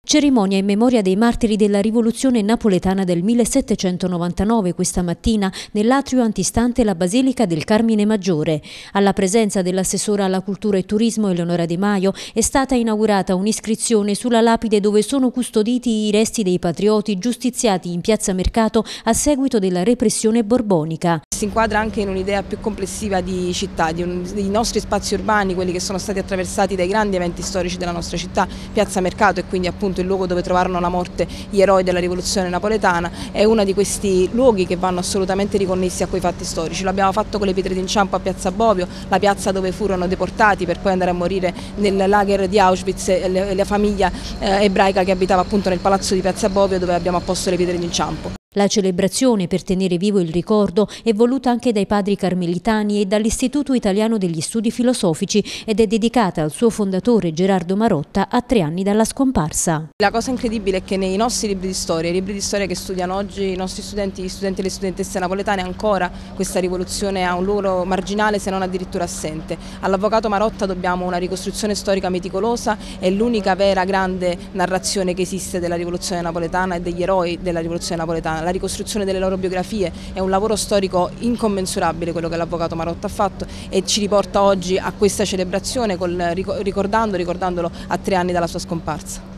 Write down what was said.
Cerimonia in memoria dei martiri della rivoluzione napoletana del 1799 questa mattina nell'atrio antistante la Basilica del Carmine Maggiore. Alla presenza dell'assessora alla cultura e turismo Eleonora De Maio è stata inaugurata un'iscrizione sulla lapide dove sono custoditi i resti dei patrioti giustiziati in Piazza Mercato a seguito della repressione borbonica. Si inquadra anche in un'idea più complessiva di città, dei nostri spazi urbani, quelli che sono stati attraversati dai grandi eventi storici della nostra città. Piazza Mercato è quindi appunto il luogo dove trovarono la morte gli eroi della rivoluzione napoletana, è uno di questi luoghi che vanno assolutamente riconnessi a quei fatti storici. Lo abbiamo fatto con le pietre d'inciampo a Piazza Bovio, la piazza dove furono deportati per poi andare a morire nel lager di Auschwitz la famiglia ebraica che abitava appunto nel palazzo di Piazza Bovio, dove abbiamo apposto le pietre d'inciampo. La celebrazione, per tenere vivo il ricordo, è voluta anche dai padri carmelitani e dall'Istituto Italiano degli Studi Filosofici ed è dedicata al suo fondatore Gerardo Marotta a 3 anni dalla scomparsa. La cosa incredibile è che nei nostri libri di storia, i libri di storia che studiano oggi i nostri studenti, gli studenti e le studentesse napoletane, ancora questa rivoluzione ha un ruolo marginale se non addirittura assente. All'avvocato Marotta dobbiamo una ricostruzione storica meticolosa, è l'unica vera grande narrazione che esiste della rivoluzione napoletana e degli eroi della rivoluzione napoletana. La ricostruzione delle loro biografie è un lavoro storico incommensurabile quello che l'avvocato Marotta ha fatto e ci riporta oggi a questa celebrazione ricordandolo a 3 anni dalla sua scomparsa.